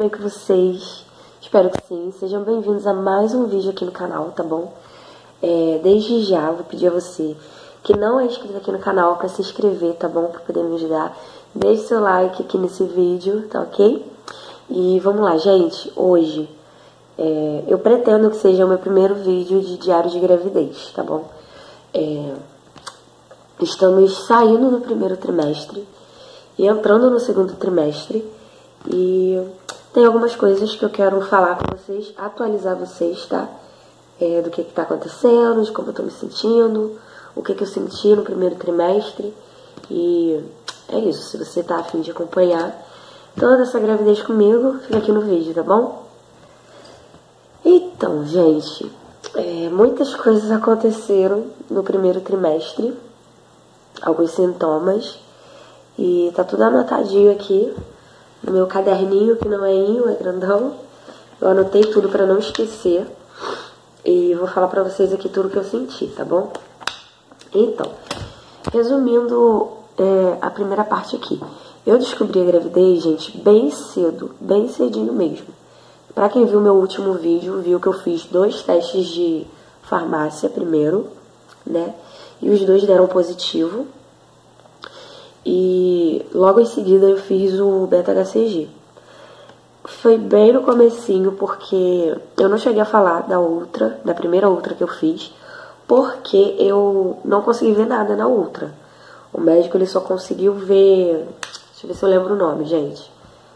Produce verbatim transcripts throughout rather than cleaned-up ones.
bem com vocês? Espero que sim. Sejam bem-vindos a mais um vídeo aqui no canal, tá bom? É, desde já, vou pedir a você que não é inscrito aqui no canal para se inscrever, tá bom? Para poder me ajudar. Deixe seu like aqui nesse vídeo, tá ok? E vamos lá, gente. Hoje, é, eu pretendo que seja o meu primeiro vídeo de diário de gravidez, tá bom? É, estamos saindo do primeiro trimestre e entrando no segundo trimestre. E tem algumas coisas que eu quero falar com vocês, atualizar vocês, tá? É, do que que tá acontecendo, de como eu tô me sentindo, o que que eu senti no primeiro trimestre. E é isso, se você tá a fim de acompanhar toda essa gravidez comigo, fica aqui no vídeo, tá bom? Então, gente, é, muitas coisas aconteceram no primeiro trimestre, alguns sintomas, e tá tudo anotadinho aqui no meu caderninho, que não é inho, é grandão. Eu anotei tudo pra não esquecer. E vou falar pra vocês aqui tudo que eu senti, tá bom? Então, resumindo é, a primeira parte aqui. Eu descobri a gravidez, gente, bem cedo, bem cedinho mesmo. Pra quem viu meu último vídeo, viu que eu fiz dois testes de farmácia primeiro, né? E os dois deram positivo. E logo em seguida eu fiz o beta H C G. Foi bem no comecinho, porque eu não cheguei a falar da ultra, da primeira ultra que eu fiz, porque eu não consegui ver nada na ultra. O médico ele só conseguiu ver... Deixa eu ver se eu lembro o nome, gente.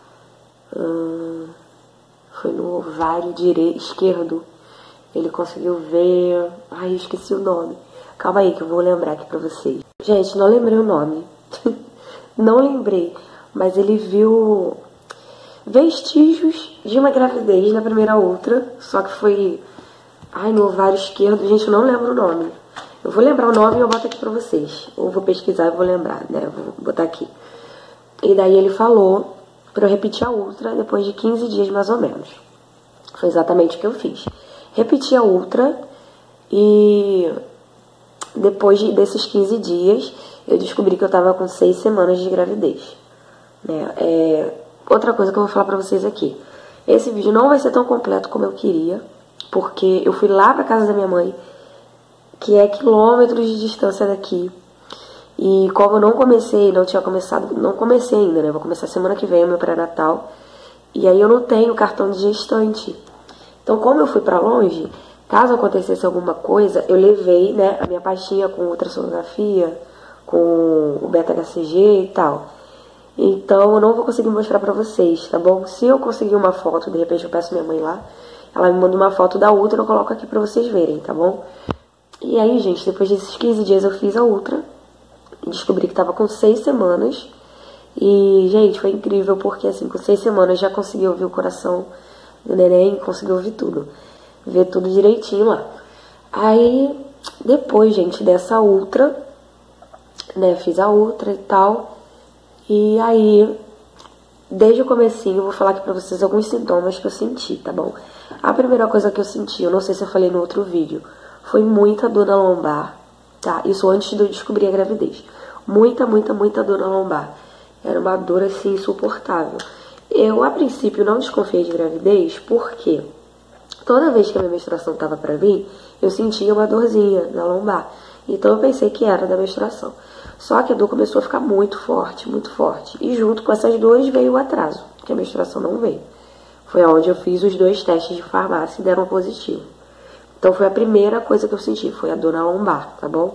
Hum, foi no ovário direito, esquerdo. Ele conseguiu ver... Ai, eu esqueci o nome. Calma aí que eu vou lembrar aqui pra vocês. Gente, não lembrei o nome. Não lembrei, mas ele viu vestígios de uma gravidez na primeira ultra, só que foi, ai, no ovário esquerdo, gente, eu não lembro o nome. Eu vou lembrar o nome e eu boto aqui pra vocês, ou vou pesquisar e vou lembrar, né, eu vou botar aqui. E daí ele falou pra eu repetir a ultra depois de quinze dias mais ou menos. Foi exatamente o que eu fiz. Repeti a ultra e depois de, desses quinze dias eu descobri que eu tava com seis semanas de gravidez, né? É, outra coisa que eu vou falar pra vocês aqui. Esse vídeo não vai ser tão completo como eu queria, porque eu fui lá pra casa da minha mãe, que é quilômetros de distância daqui. E como eu não comecei, não tinha começado, não comecei ainda, né? Vou começar semana que vem o meu pré-natal. E aí eu não tenho cartão de gestante. Então, como eu fui pra longe, caso acontecesse alguma coisa, eu levei, né, a minha pastinha com ultrassonografia, com o beta H C G e tal. Então eu não vou conseguir mostrar pra vocês, tá bom? Se eu conseguir uma foto, de repente eu peço minha mãe lá, ela me manda uma foto da ultra, eu coloco aqui pra vocês verem, tá bom? E aí, gente, depois desses quinze dias eu fiz a ultra e descobri que tava com seis semanas. E, gente, foi incrível porque, assim, com seis semanas já consegui ouvir o coração do neném, consegui ouvir tudo, ver tudo direitinho lá. Aí, depois, gente, dessa ultra, né, fiz a ultra e tal, e aí, desde o comecinho, eu vou falar aqui pra vocês alguns sintomas que eu senti, tá bom? A primeira coisa que eu senti, eu não sei se eu falei no outro vídeo, foi muita dor na lombar, tá? Isso antes de eu descobrir a gravidez. Muita, muita, muita dor na lombar. Era uma dor, assim, insuportável. Eu, a princípio, não desconfiei de gravidez, porque toda vez que a minha menstruação tava pra vir, eu sentia uma dorzinha na lombar. Então eu pensei que era da menstruação. Só que a dor começou a ficar muito forte, muito forte. E junto com essas dores veio o atraso, que a menstruação não veio. Foi onde eu fiz os dois testes de farmácia e deram positivo. Então foi a primeira coisa que eu senti, foi a dor na lombar, tá bom?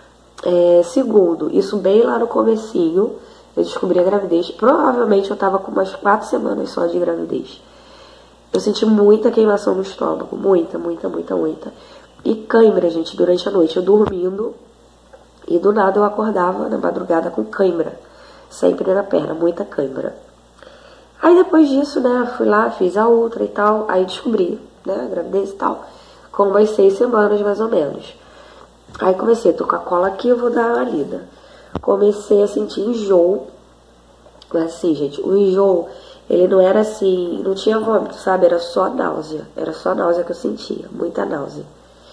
É, segundo, isso bem lá no comecinho, eu descobri a gravidez. Provavelmente eu tava com umas quatro semanas só de gravidez. Eu senti muita queimação no estômago, muita, muita, muita, muita. E cãibra, gente, durante a noite, eu dormindo, e do nada eu acordava na madrugada com cãibra, sempre na perna, muita cãibra. Aí depois disso, né, fui lá, fiz a ultra e tal, aí descobri, né, a gravidez e tal, com umas seis semanas mais ou menos. Aí comecei, tô com a cola aqui, eu vou dar uma lida. Comecei a sentir enjoo, mas assim, gente, o enjoo, ele não era assim, não tinha vômito, sabe, era só náusea, era só náusea que eu sentia, muita náusea.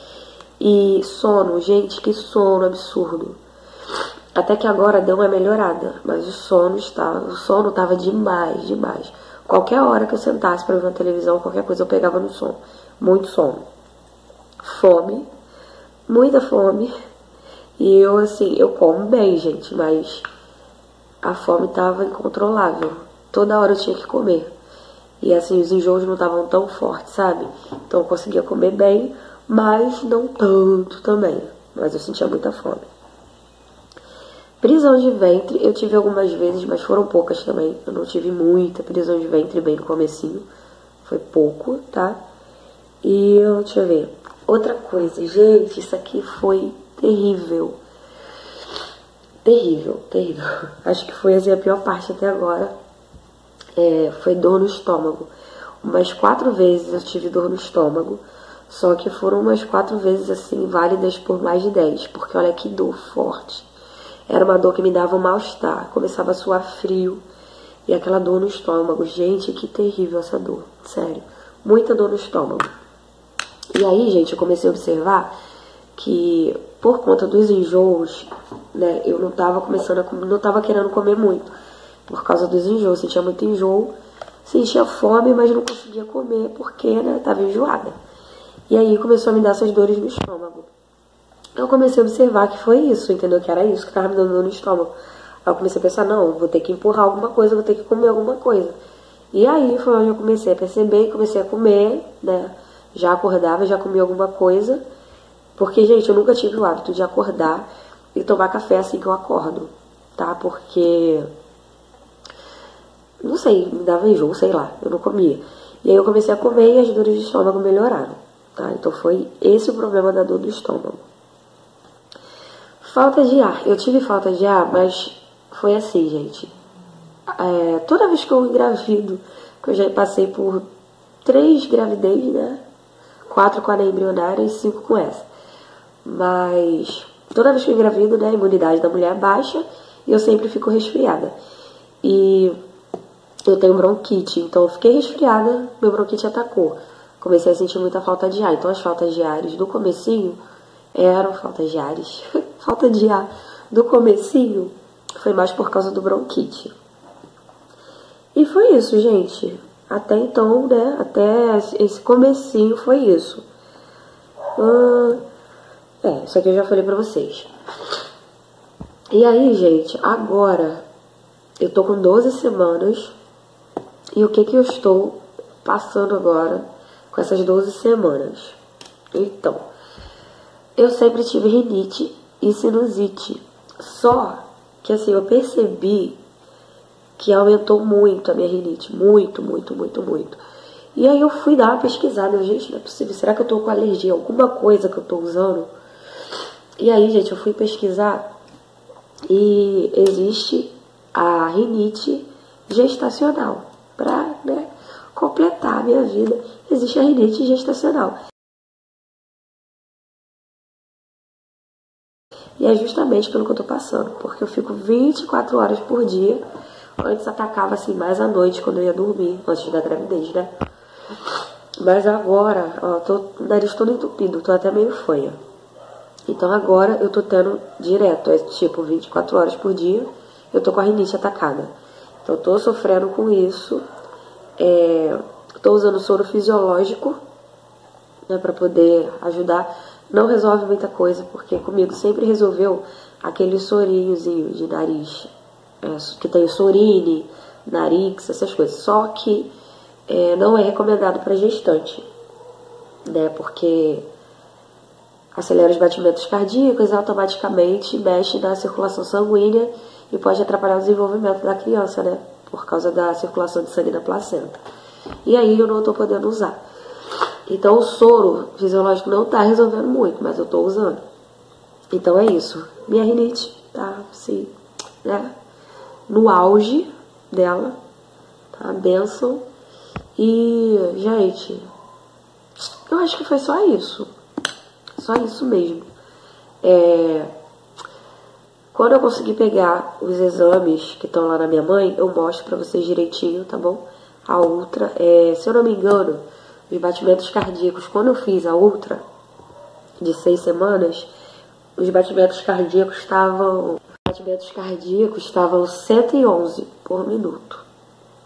E sono, gente, que sono absurdo. Até que agora deu uma melhorada, mas o sono estava, o sono estava demais, demais. Qualquer hora que eu sentasse pra ver uma televisão, qualquer coisa, eu pegava no sono. Muito sono. Fome. Muita fome. E eu, assim, eu como bem, gente, mas a fome tava incontrolável. Toda hora eu tinha que comer. E, assim, os enjoos não estavam tão fortes, sabe? Então eu conseguia comer bem, mas não tanto também. Mas eu sentia muita fome. Prisão de ventre, eu tive algumas vezes, mas foram poucas também. Eu não tive muita prisão de ventre bem no comecinho. Foi pouco, tá? E, deixa eu ver. Outra coisa, gente, isso aqui foi terrível. Terrível, terrível. Acho que foi, assim, a pior parte até agora. É, foi dor no estômago. Umas quatro vezes eu tive dor no estômago. Só que foram umas quatro vezes, assim, válidas por mais de dez. Porque olha que dor forte. Era uma dor que me dava um mal-estar. Começava a suar frio. E aquela dor no estômago. Gente, que terrível essa dor. Sério. Muita dor no estômago. E aí, gente, eu comecei a observar que por conta dos enjoos, né, eu não tava começando a não tava querendo comer muito. Por causa dos enjoos. Sentia muito enjoo. Sentia fome, mas não conseguia comer porque, né, tava enjoada. E aí começou a me dar essas dores no estômago. Eu comecei a observar que foi isso, entendeu? Que era isso que tava me dando dor no estômago. Aí eu comecei a pensar, não, vou ter que empurrar alguma coisa, vou ter que comer alguma coisa. E aí foi onde eu comecei a perceber, comecei a comer, né? Já acordava, já comia alguma coisa. Porque, gente, eu nunca tive o hábito de acordar e tomar café assim que eu acordo, tá? Porque, não sei, me dava enjoo, sei lá, eu não comia. E aí eu comecei a comer e as dores de estômago melhoraram, tá? Então foi esse o problema da dor do estômago. Falta de ar. Eu tive falta de ar, mas foi assim, gente. É, toda vez que eu engravido, que eu já passei por três gravidez, né? Quatro com a embrionária e cinco com essa. Mas toda vez que eu engravido, né? A imunidade da mulher é baixa e eu sempre fico resfriada. E eu tenho bronquite, então eu fiquei resfriada, meu bronquite atacou. Comecei a sentir muita falta de ar. Então as faltas de ar do comecinho eram faltas de ares. Falta de ar do comecinho foi mais por causa do bronquite. E foi isso, gente. Até então, né? Até esse comecinho foi isso. Hum, é, isso aqui eu já falei pra vocês. E aí, gente, agora eu tô com doze semanas. E o que que eu estou passando agora com essas doze semanas? Então, eu sempre tive rinite e sinusite. Só que assim, eu percebi que aumentou muito a minha rinite. Muito, muito, muito, muito. E aí eu fui dar uma pesquisada. Eu, gente, não é possível. Será que eu tô com alergia a alguma coisa que eu tô usando? E aí, gente, eu fui pesquisar. E existe a rinite gestacional. Pra, né, completar a minha vida, existe a rinite gestacional. E é justamente pelo que eu tô passando, porque eu fico vinte e quatro horas por dia. Antes atacava assim mais à noite, quando eu ia dormir, antes da gravidez, né? Mas agora, ó, tô com o nariz todo entupido, tô até meio fanha. Então agora eu tô tendo direto, é tipo vinte e quatro horas por dia, eu tô com a rinite atacada. Então eu tô sofrendo com isso. É, tô usando soro fisiológico, né, pra poder ajudar. Não resolve muita coisa, porque comigo sempre resolveu aquele sorinhozinho de nariz, é, que tem Sorine, Narix, essas coisas. Só que é, não é recomendado para gestante, né, porque acelera os batimentos cardíacos e automaticamente mexe na circulação sanguínea e pode atrapalhar o desenvolvimento da criança, né, por causa da circulação de sangue na placenta. E aí eu não tô podendo usar. Então o soro fisiológico não tá resolvendo muito, mas eu tô usando. Então é isso. Minha rinite tá assim, né, no auge dela, tá? Benção. E, gente, eu acho que foi só isso. Só isso mesmo. É... Quando eu conseguir pegar os exames que estão lá na minha mãe, eu mostro pra vocês direitinho, tá bom? A ultra, é... se eu não me engano, os batimentos cardíacos, quando eu fiz a ultra de seis semanas, os batimentos cardíacos estavam... Os batimentos cardíacos estavam cento e onze por minuto.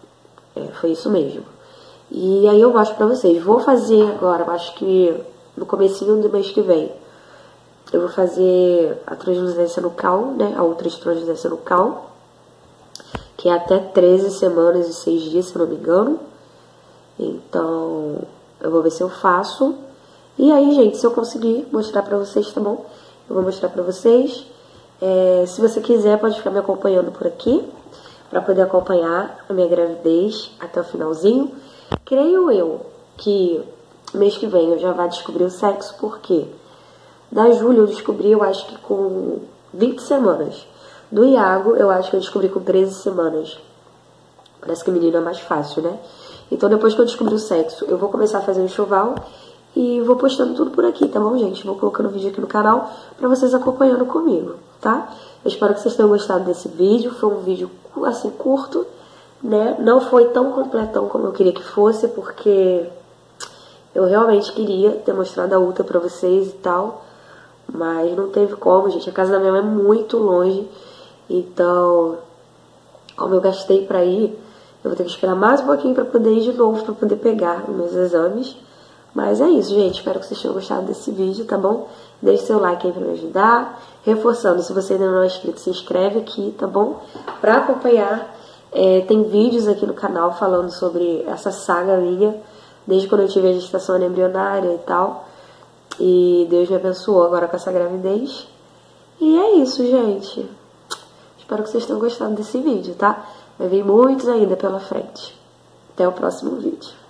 É, foi isso mesmo. E aí eu mostro pra vocês. Vou fazer agora, eu acho que no comecinho do mês que vem, eu vou fazer a translucência nucal, né? A ultra translucência nucal, que é até treze semanas e seis dias, se eu não me engano. Então, eu vou ver se eu faço. E aí, gente, se eu conseguir mostrar pra vocês, tá bom? Eu vou mostrar pra vocês. É, se você quiser, pode ficar me acompanhando por aqui, pra poder acompanhar a minha gravidez até o finalzinho. Creio eu que mês que vem eu já vou descobrir o sexo, porque da Júlia eu descobri, eu acho que com vinte semanas. Do Iago, eu acho que eu descobri com treze semanas. Parece que o menino é mais fácil, né? Então, depois que eu descobrir o sexo, eu vou começar a fazer um enxoval e vou postando tudo por aqui, tá bom, gente? Vou colocando vídeo aqui no canal pra vocês acompanhando comigo, tá? Eu espero que vocês tenham gostado desse vídeo. Foi um vídeo, assim, curto, né? Não foi tão completão como eu queria que fosse, porque eu realmente queria ter mostrado a ultra pra vocês e tal, mas não teve como, gente. A casa da minha mãe é muito longe, então, como eu gastei pra ir, eu vou ter que esperar mais um pouquinho pra poder ir de novo, pra poder pegar os meus exames. Mas é isso, gente. Espero que vocês tenham gostado desse vídeo, tá bom? Deixe seu like aí pra me ajudar. Reforçando, se você ainda não é inscrito, se inscreve aqui, tá bom? Pra acompanhar, é, tem vídeos aqui no canal falando sobre essa saga minha, desde quando eu tive a gestação embrionária e tal. E Deus me abençoou agora com essa gravidez. E é isso, gente. Espero que vocês tenham gostado desse vídeo, tá? Vai vir muitos ainda pela frente. Até o próximo vídeo.